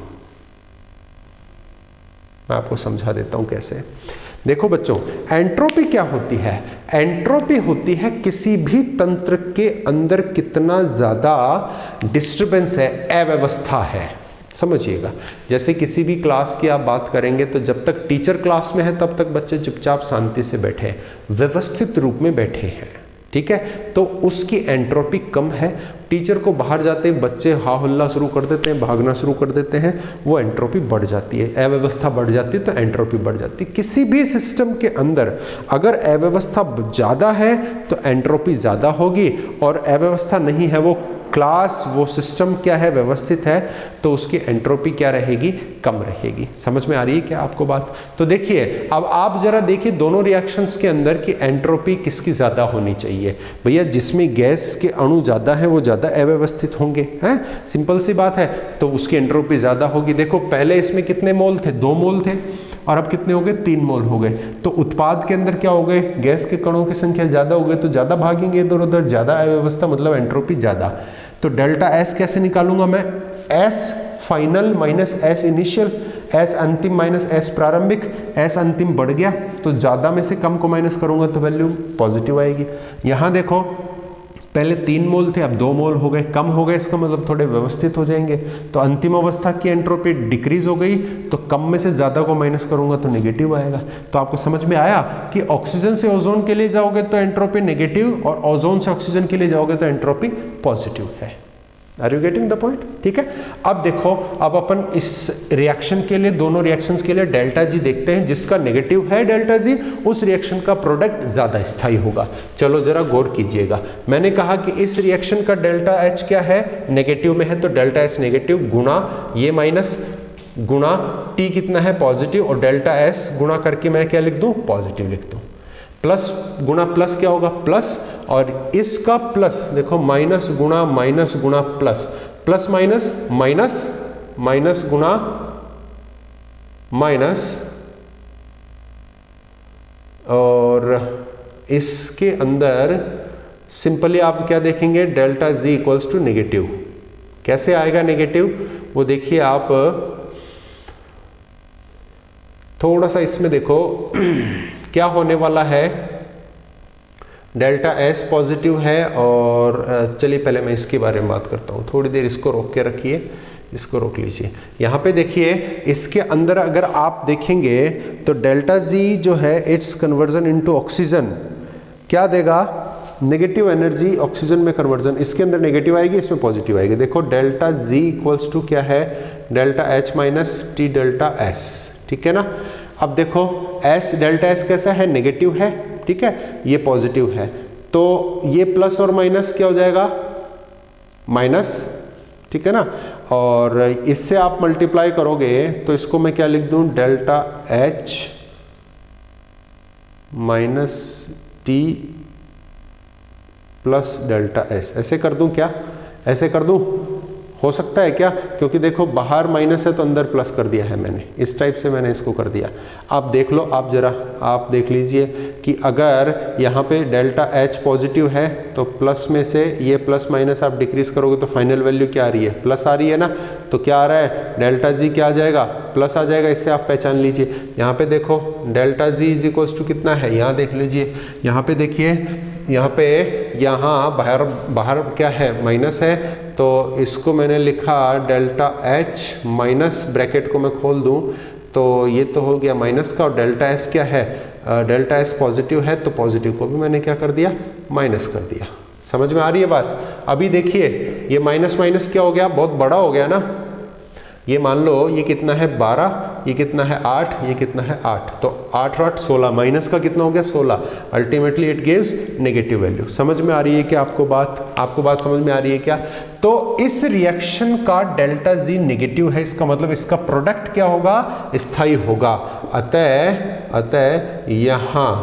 मैं आपको समझा देता हूं कैसे। देखो बच्चों, एंट्रोपी क्या होती है? एंट्रोपी होती है किसी भी तंत्र के अंदर कितना ज्यादा डिस्टरबेंस है, अव्यवस्था है। समझिएगा, जैसे किसी भी क्लास की आप बात करेंगे तो जब तक टीचर क्लास में है तब तक बच्चे चुपचाप शांति से बैठे, व्यवस्थित रूप में बैठे हैं, ठीक है? तो उसकी एंट्रोपी कम है। टीचर को बाहर जाते बच्चे हा हल्ला शुरू कर देते हैं, भागना शुरू कर देते हैं, वो एंट्रोपी बढ़ जाती है, अव्यवस्था बढ़ जाती है, तो एंट्रोपी बढ़ जाती है। किसी भी सिस्टम के अंदर अगर अव्यवस्था ज़्यादा है तो एंट्रोपी ज़्यादा होगी, और अव्यवस्था नहीं है, वो क्लास, वो सिस्टम क्या है? व्यवस्थित है, तो उसकी एंट्रोपी क्या रहेगी? कम रहेगी। समझ में आ रही है क्या आपको बात? तो देखिए, अब आप जरा देखिए दोनों रिएक्शंस के अंदर की एंट्रोपी किसकी ज्यादा होनी चाहिए? भैया जिसमें गैस के अणु ज्यादा हैं वो ज्यादा अव्यवस्थित होंगे, हैं? सिंपल सी बात है, तो उसकी एंट्रोपी ज्यादा होगी। देखो पहले इसमें कितने मोल थे? 2 मोल थे, और अब कितने हो गए? 3 मोल हो गए। तो उत्पाद के अंदर क्या हो गए? गैस के कणों की संख्या ज्यादा हो गई, तो ज्यादा भागेंगे इधर उधर, ज्यादा अव्यवस्था मतलब एंट्रोपी ज्यादा। तो डेल्टा एस कैसे निकालूंगा मैं, S final minus S initial, S अंतिम माइनस एस प्रारंभिक, एस अंतिम बढ़ गया तो ज़्यादा में से कम को माइनस करूंगा तो वैल्यू पॉजिटिव आएगी। यहाँ देखो पहले 3 मोल थे, अब 2 मोल हो गए, कम हो गए, इसका मतलब थोड़े व्यवस्थित हो जाएंगे। तो अंतिम अवस्था की एंट्रोपी डिक्रीज हो गई, तो कम में से ज़्यादा को माइनस करूंगा तो नेगेटिव आएगा। तो आपको समझ में आया कि ऑक्सीजन से ओजोन के लिए जाओगे तो एंट्रोपी नेगेटिव, और ओजोन से ऑक्सीजन के लिए जाओगे तो एंट्रोपी पॉजिटिव है। Are you getting the point? ठीक है। अब देखो, अब अपन इस रिएक्शन के लिए, दोनों रिएक्शंस के लिए डेल्टा जी देखते हैं। जिसका नेगेटिव है डेल्टा जी, उस रिएक्शन का प्रोडक्ट ज्यादा स्थायी होगा। चलो जरा गौर कीजिएगा, मैंने कहा कि इस रिएक्शन का डेल्टा एच क्या है, नेगेटिव में है, तो डेल्टा एच नेगेटिव गुणा ये माइनस गुणा टी कितना है पॉजिटिव, और डेल्टा एस गुणा करके मैं क्या लिख दूं, पॉजिटिव लिख दूं। प्लस गुणा प्लस क्या होगा, प्लस, और इसका प्लस देखो माइनस गुणा plus, plus minus minus, minus गुणा माइनस, और इसके अंदर सिंपली आप क्या देखेंगे, delta G equals to negative. कैसे आएगा नेगेटिव, वो देखिए आप थोड़ा सा इसमें देखो क्या होने वाला है, डेल्टा एस पॉजिटिव है, और चलिए पहले मैं इसके बारे में बात करता हूँ, थोड़ी देर इसको रोक के रखिए, इसको रोक लीजिए। यहाँ पे देखिए इसके अंदर अगर आप देखेंगे तो डेल्टा जी जो है इट्स कन्वर्जन इनटू ऑक्सीजन क्या देगा, नेगेटिव एनर्जी ऑक्सीजन में कन्वर्जन, इसके अंदर नेगेटिव आएगी, इसमें पॉजिटिव आएगी। देखो डेल्टा जी इक्वल्स टू क्या है, delta H minus T delta S, ठीक है ना। अब देखो एस, डेल्टा एस कैसा है, नेगेटिव है, ठीक है, ये पॉजिटिव है, तो ये प्लस और माइनस क्या हो जाएगा, माइनस, ठीक है ना। और इससे आप मल्टीप्लाई करोगे तो इसको मैं क्या लिख दूं, delta H minus T plus delta S, ऐसे कर दूं क्या, ऐसे कर दूं, हो सकता है क्या, क्योंकि देखो बाहर माइनस है तो अंदर प्लस कर दिया है मैंने, इस टाइप से मैंने इसको कर दिया। आप देख लो, आप जरा आप देख लीजिए कि अगर यहाँ पे डेल्टा एच पॉजिटिव है तो प्लस में से ये प्लस माइनस आप डिक्रीज करोगे तो फाइनल वैल्यू क्या आ रही है, प्लस आ रही है ना। तो क्या आ रहा है, डेल्टा जी क्या आ जाएगा, प्लस आ जाएगा। इससे आप पहचान लीजिए, यहाँ पे देखो delta G is equals to कितना है, यहाँ देख लीजिए, यहाँ पे देखिए, यहाँ बाहर क्या है, माइनस है, तो इसको मैंने लिखा डेल्टा एच माइनस, ब्रैकेट को मैं खोल दूं तो ये तो हो गया माइनस का, और डेल्टा एस क्या है, डेल्टा एस पॉजिटिव है, तो पॉजिटिव को भी मैंने क्या कर दिया, माइनस कर दिया। समझ में आ रही है बात? अभी देखिए ये माइनस माइनस क्या हो गया, बहुत बड़ा हो गया ना। ये मान लो ये कितना है 12, ये कितना है 8, ये कितना है 8, तो 8 और 8 16, माइनस का कितना हो गया 16, ultimately it gives negative value. समझ में आ रही है क्या आपको बात समझ में आ रही है क्या? तो इस रिएक्शन का डेल्टा जी नेगेटिव है, इसका मतलब इसका प्रोडक्ट क्या होगा, स्थायी होगा। अतः यहाँ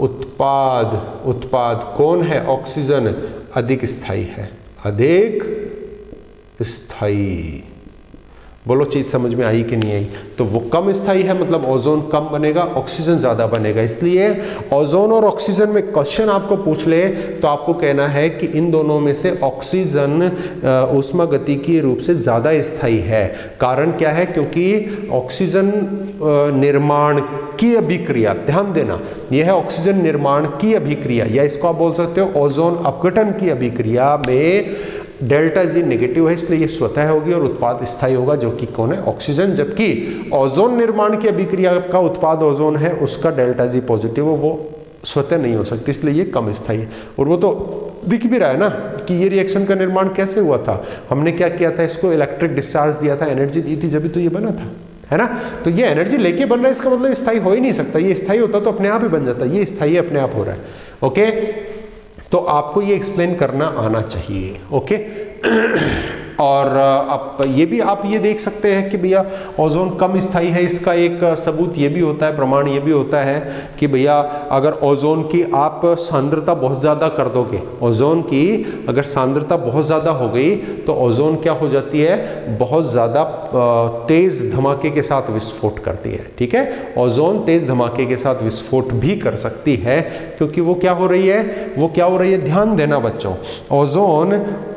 उत्पाद कौन है, ऑक्सीजन अधिक स्थायी है, अधिक स्थायी। बोलो चीज समझ में आई कि नहीं आई? तो वो कम स्थायी है, मतलब ओजोन कम बनेगा, ऑक्सीजन ज्यादा बनेगा। इसलिए ओजोन और ऑक्सीजन में क्वेश्चन आपको पूछ ले तो आपको कहना है कि इन दोनों में से ऑक्सीजन ऊष्मागतिकीय रूप से ज्यादा स्थायी है। कारण क्या है? क्योंकि ऑक्सीजन निर्माण की अभिक्रिया, ध्यान देना, यह है ऑक्सीजन निर्माण की अभिक्रिया, या इसको आप बोल सकते हो ओजोन अपघटन की अभिक्रिया में डेल्टा जी नेगेटिव है, इसलिए ये स्वतः होगी और उत्पाद स्थायी होगा, जो कि कौन है, ऑक्सीजन। जबकि ओजोन निर्माण की अभिक्रिया का उत्पाद ओजोन है, उसका डेल्टा जी पॉजिटिव हो, वो स्वतः नहीं हो सकती, इसलिए ये कम स्थायी है। और वो तो दिख भी रहा है ना कि ये रिएक्शन का निर्माण कैसे हुआ था। हमने क्या किया था, इसको इलेक्ट्रिक डिस्चार्ज दिया था, एनर्जी दी थी, जब तो ये बना था, है ना। तो ये एनर्जी लेके बन रहा है, इसका मतलब स्थायी हो ही नहीं सकता। ये स्थायी होता तो अपने आप ही बन जाता, ये स्थायी अपने आप हो रहा है। ओके, तो आपको ये एक्सप्लेन करना आना चाहिए। ओके और आप ये देख सकते हैं कि भैया ओजोन कम स्थायी है। इसका एक सबूत ये भी होता है, प्रमाण ये भी होता है कि भैया अगर ओजोन की आप सांद्रता बहुत ज़्यादा कर दोगे, ओजोन की अगर सांद्रता बहुत ज़्यादा हो गई तो ओजोन क्या हो जाती है, बहुत ज़्यादा तेज़ धमाके के साथ विस्फोट करती है। ठीक है, ओजोन तेज़ धमाके के साथ विस्फोट भी कर सकती है, क्योंकि वो क्या हो रही है, ध्यान देना बच्चों, ओजोन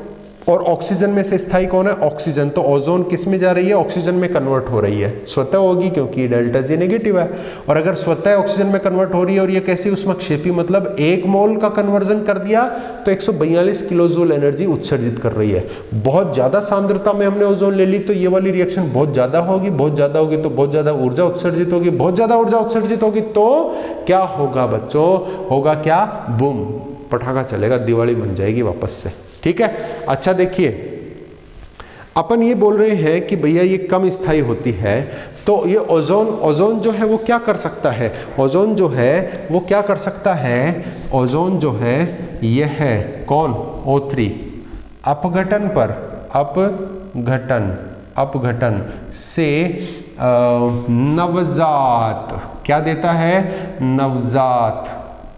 और ऑक्सीजन में से स्थायी कौन है? ऑक्सीजन। तो ओजोन किस में जा रही है? ऑक्सीजन में कन्वर्ट हो रही है, स्वतः होगी क्योंकि डेल्टा जी नेगेटिव है। और अगर स्वतः ऑक्सीजन में कन्वर्ट हो रही है और ये कैसी उष्माक्षेपी, मतलब 1 मोल का कन्वर्जन कर दिया तो 142 किलो जूल एनर्जी उत्सर्जित कर रही है। बहुत ज्यादा सांद्रता में हमने ओजोन ले ली तो ये वाली रिएक्शन बहुत ज्यादा होगी, बहुत ज्यादा होगी तो बहुत ज्यादा ऊर्जा उत्सर्जित होगी, बहुत ज्यादा ऊर्जा उत्सर्जित होगी तो क्या होगा बच्चों? होगा क्या? बूम, पटाखा चलेगा, दिवाली बन जाएगी वापस से। ठीक है। अच्छा देखिए, अपन ये बोल रहे हैं कि भैया ये कम स्थायी होती है, तो ये ओजोन जो है वो क्या कर सकता है? ओजोन जो है वो क्या कर सकता है? ओजोन जो है ये है कौन? O3 अपघटन पर, अपघटन से नवजात क्या देता है? नवजात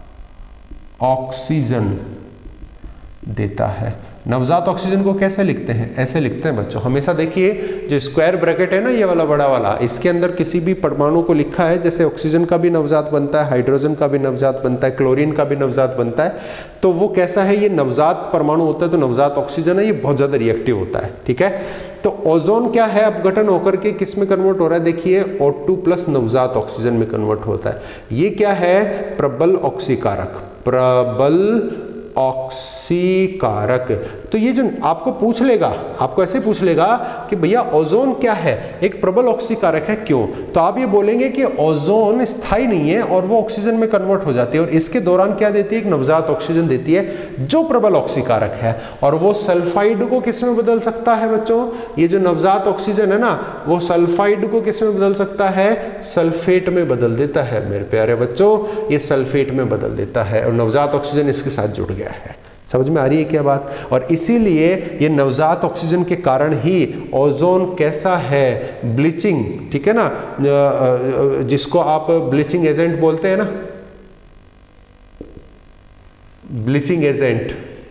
ऑक्सीजन देता है। नवजात ऑक्सीजन को कैसे लिखते हैं? ऐसे लिखते हैं बच्चों, हमेशा देखिए जो स्क्वायर ब्रैकेट है ना, ये वाला बड़ा वाला, इसके अंदर किसी भी परमाणु को लिखा है, जैसे ऑक्सीजन का भी नवजात बनता है, हाइड्रोजन का भी नवजात बनता है, क्लोरीन का भी नवजात बनता है, तो वो कैसा है? ये नवजात परमाणु होता है, तो नवजात ऑक्सीजन है, ये बहुत ज्यादा रिएक्टिव होता है। ठीक है। तो ओजोन क्या है? अपघटन होकर के किस में कन्वर्ट हो रहा है? देखिए O2 प्लस नवजात ऑक्सीजन में कन्वर्ट होता है। ये क्या है? प्रबल ऑक्सीकारक, प्रबल ऑक्सीकारक। तो ये जो आपको पूछ लेगा, आपको ऐसे पूछ लेगा कि भैया ओजोन क्या है? एक प्रबल ऑक्सीकारक है, क्यों? तो आप ये बोलेंगे कि ओजोन स्थायी नहीं है और वो ऑक्सीजन में कन्वर्ट हो जाती है, और इसके दौरान क्या देती है? एक नवजात ऑक्सीजन देती है जो प्रबल ऑक्सीकारक है। और वो सल्फाइड को किस में बदल सकता है बच्चों? ये जो नवजात ऑक्सीजन है ना, वो सल्फाइड को किस में बदल सकता है? सल्फेट में बदल देता है मेरे प्यारे बच्चों, ये सल्फेट में बदल देता है, और नवजात ऑक्सीजन इसके साथ जुड़ गया है। समझ में आ रही है क्या बात? और इसीलिए ये नवजात ऑक्सीजन के कारण ही ओजोन कैसा है? ब्लीचिंग, ठीक है ना, जिसको आप ब्लीचिंग एजेंट बोलते हैं ना, ब्लीचिंग एजेंट,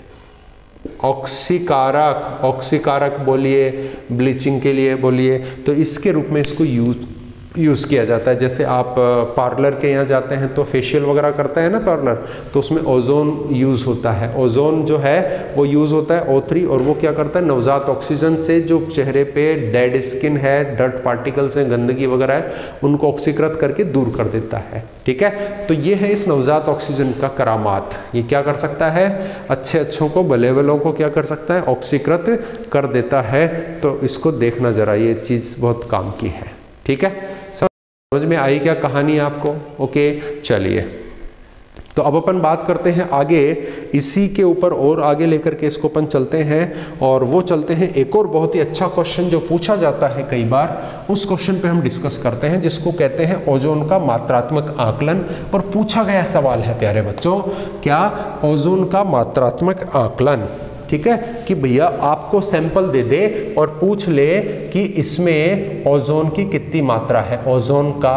ऑक्सीकारक, ऑक्सीकारक बोलिए, ब्लीचिंग के लिए बोलिए, तो इसके रूप में इसको यूज़ किया जाता है। जैसे आप पार्लर के यहाँ जाते हैं तो फेशियल वगैरह करते हैं ना पार्लर, तो उसमें ओजोन यूज़ होता है। ओजोन जो है वो यूज़ होता है O3, और वो क्या करता है? नवजात ऑक्सीजन से जो चेहरे पे डेड स्किन है, डर्ट पार्टिकल्स हैं, गंदगी वगैरह है, उनको ऑक्सीकृत करके दूर कर देता है। ठीक है। तो ये है इस नवजात ऑक्सीजन का करामात। ये क्या कर सकता है? अच्छों को, भले भलों को क्या कर सकता है? ऑक्सीकृत कर देता है। तो इसको देखना जरा, ये चीज़ बहुत काम की है। ठीक है। समझ में आई क्या कहानी आपको? ओके, चलिए तो अब अपन बात करते हैं आगे, इसी के ऊपर और आगे लेकर के इसको अपन चलते हैं, और वो चलते हैं एक और बहुत ही अच्छा क्वेश्चन जो पूछा जाता है कई बार, उस क्वेश्चन पे हम डिस्कस करते हैं, जिसको कहते हैं ओजोन का मात्रात्मक आकलन। और पूछा गया सवाल है प्यारे बच्चों, क्या? ओजोन का मात्रात्मक आकलन। ठीक है, कि भैया आपको सैंपल दे दे और पूछ ले कि इसमें ओजोन की कितनी मात्रा है, ओजोन का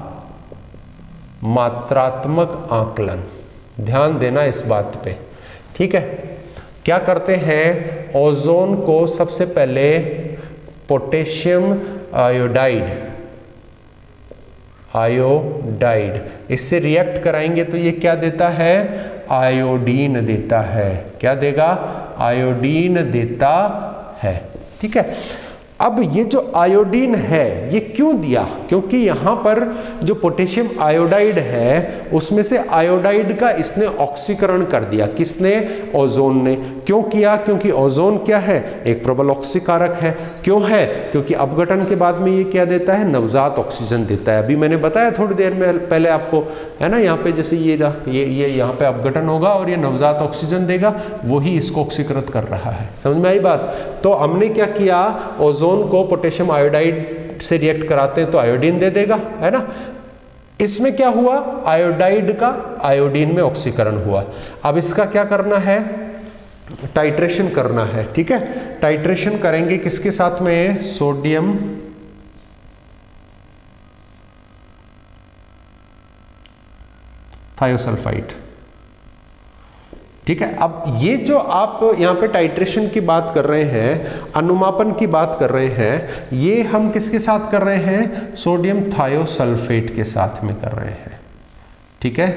मात्रात्मक आकलन। ध्यान देना इस बात पे। ठीक है। क्या करते हैं? ओजोन को सबसे पहले पोटेशियम आयोडाइड इससे रिएक्ट कराएंगे तो ये क्या देता है? आयोडीन देता है। क्या देगा? आयोडीन देता है। ठीक है। अब ये जो आयोडीन है ये क्यों दिया? क्योंकि यहाँ पर जो पोटेशियम आयोडाइड है उसमें से आयोडाइड का इसने ऑक्सीकरण कर दिया। किसने? ओजोन ने। क्यों किया? क्योंकि ओजोन क्या है? एक प्रबल ऑक्सीकारक है। क्यों है? क्योंकि अपघटन के बाद में ये क्या देता है? नवजात ऑक्सीजन देता है। अभी मैंने बताया थोड़ी देर में पहले आपको, है ना, यहाँ पे जैसे ये यहाँ पे अपघटन होगा और ये नवजात ऑक्सीजन देगा, वही इसको ऑक्सीकृत कर रहा है। समझ में आई बात? तो हमने क्या किया? ओजोन को पोटेशियम आयोडाइड से रिएक्ट कराते हैं तो आयोडीन दे देगा, है ना। इसमें क्या हुआ? आयोडाइड का आयोडीन में ऑक्सीकरण हुआ। अब इसका क्या करना है? टाइट्रेशन करना है। ठीक है। टाइट्रेशन करेंगे किसके साथ में? Sodium thiosulphate. ठीक है। अब ये जो आप यहाँ पे टाइट्रेशन की बात कर रहे हैं, अनुमापन की बात कर रहे हैं, ये हम किसके साथ कर रहे हैं? सोडियम थायोसल्फेट के साथ में कर रहे हैं। ठीक है।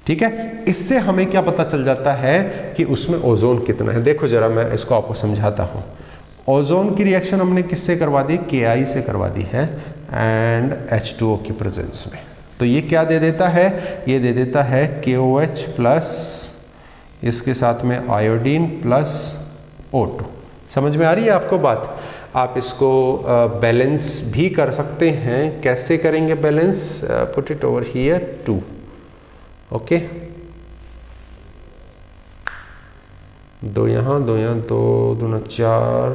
ठीक है। इससे हमें क्या पता चल जाता है कि उसमें ओजोन कितना है। देखो जरा मैं इसको आपको समझाता हूँ। ओजोन की रिएक्शन हमने किससे करवा दी, Ki से करवा दी है एंड H2O की प्रेजेंस में। तो ये क्या दे देता है, ये दे देता है KOH प्लस इसके साथ में आयोडीन प्लस O2। समझ में आ रही है आपको बात। आप इसको बैलेंस भी कर सकते हैं। कैसे करेंगे balance, put it over here 2, okay, 2 यहाँ 2 यहाँ, 2 दूना 4,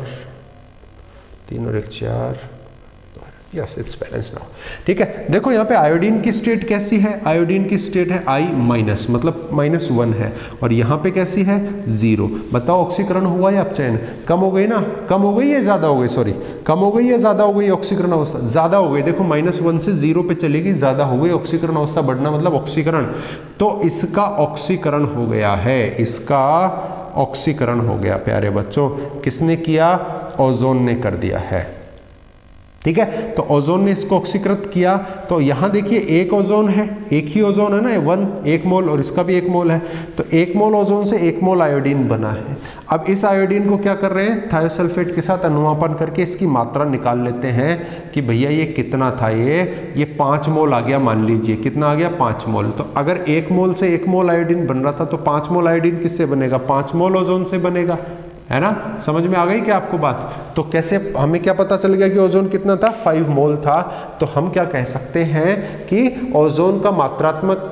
3 और 1 4, यस इट्स बैलेंस नाउ। ठीक है, देखो यहाँ पे आयोडीन की स्टेट कैसी है, आयोडीन की स्टेट है I माइनस, मतलब -1 है, और यहाँ पे कैसी है 0। बताओ ऑक्सीकरण हुआ या अपचयन, कम हो गई ना, कम हो गई या ज्यादा हो गई, सॉरी कम हो गई या ज्यादा हो गई ऑक्सीकरण अवस्था, ज्यादा हो गई। देखो -1 से 0 पे चली गई, ज्यादा हो गई ऑक्सीकरण अवस्था बढ़ना, मतलब ऑक्सीकरण। तो इसका ऑक्सीकरण हो गया है, इसका ऑक्सीकरण हो गया प्यारे बच्चों। किसने किया, ओजोन ने कर दिया है। ठीक है, तो ओजोन ने इसको ऑक्सीकृत किया। तो यहां देखिए एक ओजोन है, एक ही ओजोन है ना, 1 मोल, और इसका भी 1 मोल है। तो 1 मोल ओजोन से 1 मोल आयोडीन बना है। अब इस आयोडीन को क्या कर रहे हैं, थायोसल्फेट के साथ अनुमापन करके इसकी मात्रा निकाल लेते हैं कि भैया ये कितना था, ये 5 मोल आ गया, मान लीजिए कितना आ गया 5 मोल। तो अगर 1 मोल से 1 मोल आयोडीन बन रहा था, तो 5 मोल आयोडीन किससे बनेगा, 5 मोल ओजोन से बनेगा, है ना। समझ में आ गई क्या आपको बात। तो कैसे हमें क्या पता चल गया कि ओजोन कितना था, 5 मोल था। तो हम क्या कह सकते हैं कि ओजोन का मात्रात्मक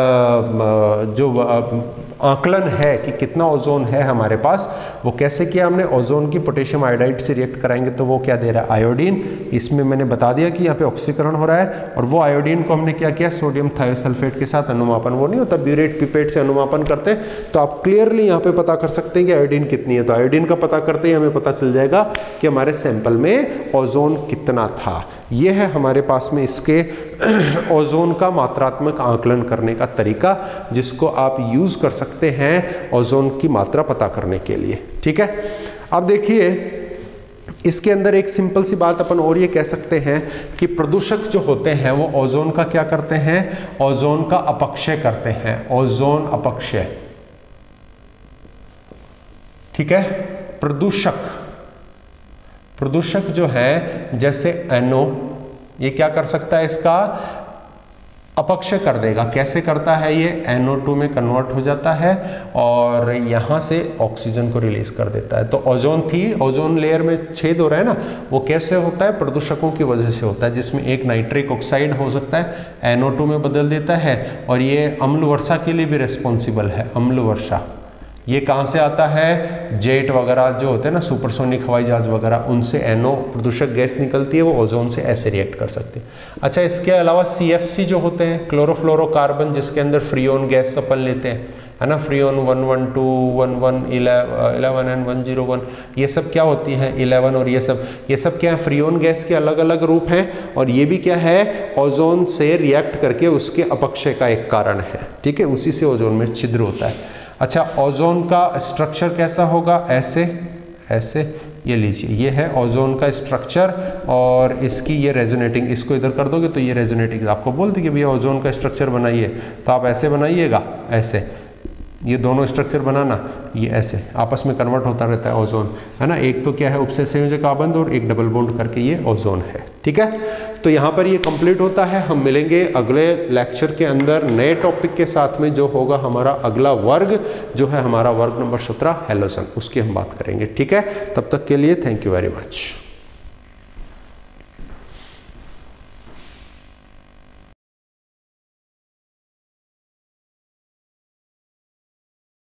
जो आकलन है कि कितना ओजोन है हमारे पास, वो कैसे किया हमने, ओजोन की पोटेशियम आयोडाइड से रिएक्ट कराएंगे तो वो क्या दे रहा है, आयोडीन। इसमें मैंने बता दिया कि यहाँ पे ऑक्सीकरण हो रहा है, और वो आयोडीन को हमने क्या किया, सोडियम थायोसल्फेट के साथ अनुमापन, वो नहीं होता ब्यूरेट पिपेट से अनुमापन करते हैं, तो आप क्लियरली यहाँ पे पता कर सकते हैं कि आयोडीन कितनी है। तो आयोडीन का पता करते ही हमें पता चल जाएगा कि हमारे सैंपल में ओजोन कितना था। ये है हमारे पास में इसके ओजोन का मात्रात्मक आकलन करने का तरीका, जिसको आप यूज कर सकते हैं ओजोन की मात्रा पता करने के लिए। ठीक है, अब देखिए इसके अंदर एक सिंपल सी बात अपन और ये कह सकते हैं कि प्रदूषक जो होते हैं वो ओजोन का क्या करते हैं, ओजोन का अपक्षय करते हैं, ओजोन अपक्षय। ठीक है, प्रदूषक जो है जैसे NO, ये क्या कर सकता है, इसका अपक्षय कर देगा। कैसे करता है ये, NO2 में कन्वर्ट हो जाता है और यहाँ से ऑक्सीजन को रिलीज कर देता है। तो ओजोन थी, ओजोन लेयर में छेद हो रहा है ना, वो कैसे होता है, प्रदूषकों की वजह से होता है, जिसमें एक नाइट्रिक ऑक्साइड हो सकता है, NO2 में बदल देता है, और ये अम्ल वर्षा के लिए भी रिस्पॉन्सिबल है। अम्ल वर्षा ये कहाँ से आता है, जेट वगैरह जो होते हैं ना, सुपरसोनिक हवाई जहाज वगैरह, उनसे NO प्रदूषक गैस निकलती है, वो ओजोन से ऐसे रिएक्ट कर सकती है। अच्छा, इसके अलावा CFC जो होते हैं, क्लोरोफ्लोरोकार्बन, जिसके अंदर फ्रीओन गैस अपन लेते हैं, है ना, फ्रीओन 112, 11, 11 एंड 101, ये सब क्या होती हैं, 11, और ये सब क्या है, फ्रीओन गैस के अलग अलग रूप हैं, और ये भी क्या है, ओजोन से रिएक्ट करके उसके अपक्षय का एक कारण है। ठीक है, उसी से ओजोन में छिद्र होता है। अच्छा, ओजोन का स्ट्रक्चर कैसा होगा, ऐसे ऐसे, ये लीजिए, ये है ओजोन का स्ट्रक्चर, और इसकी ये रेजोनेटिंग, इसको इधर कर दोगे तो ये रेजोनेटिंग, आपको बोल दी कि भैया ओजोन का स्ट्रक्चर बनाइए, तो आप ऐसे बनाइएगा, ऐसे, ये दोनों स्ट्रक्चर बनाना, ये ऐसे आपस में कन्वर्ट होता रहता है ओजोन, है ना। एक तो क्या है, उपसंयोजक आबंध, और एक डबल बॉन्ड करके ये ओजोन है। ठीक है, तो यहाँ पर ये कंप्लीट होता है। हम मिलेंगे अगले लेक्चर के अंदर नए टॉपिक के साथ में, जो होगा हमारा अगला वर्ग, जो है हमारा वर्ग नंबर 17 हैलोजन, उसकी हम बात करेंगे। ठीक है, तब तक के लिए थैंक यू वेरी मच।